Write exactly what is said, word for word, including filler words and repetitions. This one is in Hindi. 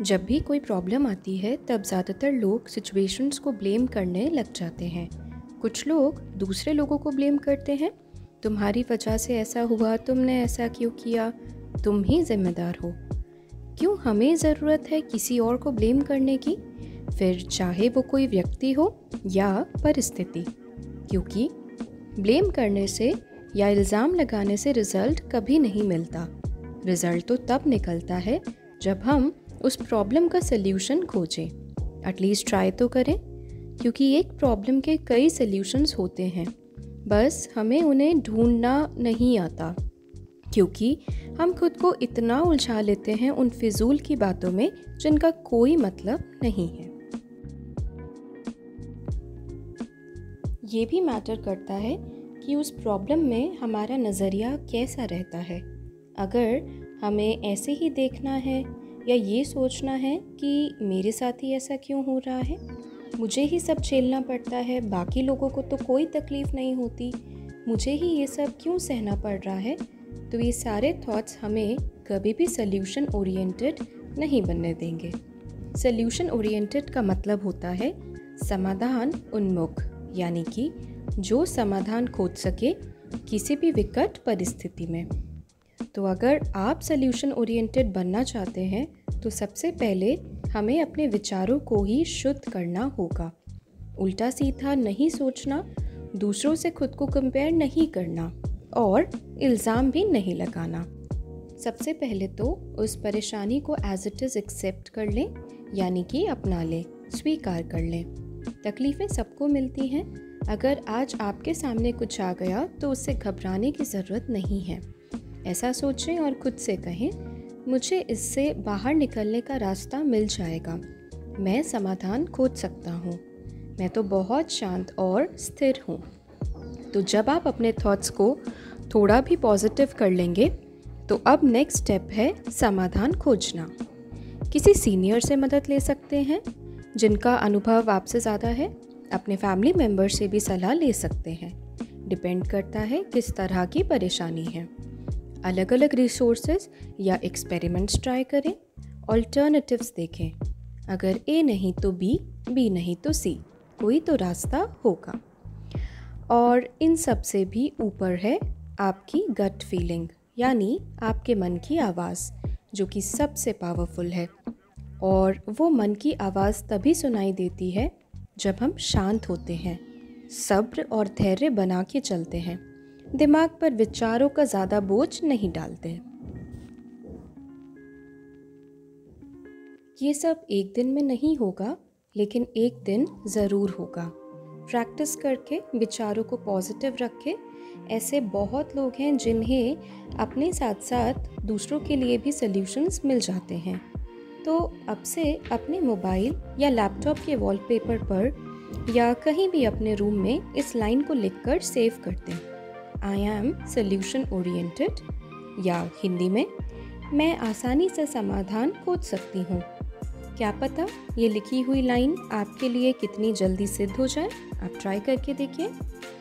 जब भी कोई प्रॉब्लम आती है तब ज़्यादातर लोग सिचुएशंस को ब्लेम करने लग जाते हैं। कुछ लोग दूसरे लोगों को ब्लेम करते हैं, तुम्हारी वजह से ऐसा हुआ, तुमने ऐसा क्यों किया, तुम ही जिम्मेदार हो। क्यों हमें ज़रूरत है किसी और को ब्लेम करने की, फिर चाहे वो कोई व्यक्ति हो या परिस्थिति? क्योंकि ब्लेम करने से या इल्ज़ाम लगाने से रिज़ल्ट कभी नहीं मिलता। रिज़ल्ट तो तब निकलता है जब हम उस प्रॉब्लम का सल्यूशन खोजें। एटलीस्ट ट्राई तो करें, क्योंकि एक प्रॉब्लम के कई सल्यूशंस होते हैं, बस हमें उन्हें ढूंढना नहीं आता, क्योंकि हम खुद को इतना उलझा लेते हैं उन फिजूल की बातों में जिनका कोई मतलब नहीं है। ये भी मैटर करता है कि उस प्रॉब्लम में हमारा नज़रिया कैसा रहता है। अगर हमें ऐसे ही देखना है या ये सोचना है कि मेरे साथ ही ऐसा क्यों हो रहा है, मुझे ही सब झेलना पड़ता है, बाकी लोगों को तो कोई तकलीफ़ नहीं होती, मुझे ही ये सब क्यों सहना पड़ रहा है, तो ये सारे थॉट्स हमें कभी भी सल्यूशन ओरिएंटेड नहीं बनने देंगे। सल्यूशन ओरिएंटेड का मतलब होता है समाधान उन्मुख, यानी कि जो समाधान खोज सके किसी भी विकट परिस्थिति में। तो अगर आप सल्यूशन ओरिएंटेड बनना चाहते हैं तो सबसे पहले हमें अपने विचारों को ही शुद्ध करना होगा। उल्टा सीधा नहीं सोचना, दूसरों से खुद को कंपेयर नहीं करना और इल्ज़ाम भी नहीं लगाना। सबसे पहले तो उस परेशानी को एज इट इज़ एक्सेप्ट कर लें, यानी कि अपना लें, स्वीकार कर लें। तकलीफ़ें सबको मिलती हैं। अगर आज आपके सामने कुछ आ गया तो उससे घबराने की ज़रूरत नहीं है। ऐसा सोचें और खुद से कहें, मुझे इससे बाहर निकलने का रास्ता मिल जाएगा, मैं समाधान खोज सकता हूँ, मैं तो बहुत शांत और स्थिर हूँ। तो जब आप अपने थॉट्स को थोड़ा भी पॉजिटिव कर लेंगे तो अब नेक्स्ट स्टेप है समाधान खोजना। किसी सीनियर से मदद ले सकते हैं जिनका अनुभव आपसे ज़्यादा है, अपने फैमिली मेम्बर से भी सलाह ले सकते हैं। डिपेंड करता है किस तरह की परेशानी है। अलग अलग रिसोर्सेज या एक्सपेरिमेंट्स ट्राई करें, ऑल्टरनेटिव्स देखें। अगर ए नहीं तो बी, बी नहीं तो सी, कोई तो रास्ता होगा। और इन सब से भी ऊपर है आपकी गट फीलिंग, यानी आपके मन की आवाज़, जो कि सबसे पावरफुल है। और वो मन की आवाज़ तभी सुनाई देती है जब हम शांत होते हैं, सब्र और धैर्य बना के चलते हैं, दिमाग पर विचारों का ज़्यादा बोझ नहीं डालते। ये सब एक दिन में नहीं होगा, लेकिन एक दिन ज़रूर होगा। प्रैक्टिस करके विचारों को पॉजिटिव रखें। ऐसे बहुत लोग हैं जिन्हें अपने साथ साथ दूसरों के लिए भी सल्यूशंस मिल जाते हैं। तो अब से अपने मोबाइल या लैपटॉप के वॉलपेपर पर या कहीं भी अपने रूम में इस लाइन को लिखकर सेव कर दें, आई एम सल्यूशन ओरिएंटेड, या हिंदी में, मैं आसानी से समाधान खोज सकती हूँ। क्या पता ये लिखी हुई लाइन आपके लिए कितनी जल्दी सिद्ध हो जाए। आप ट्राई करके देखिए।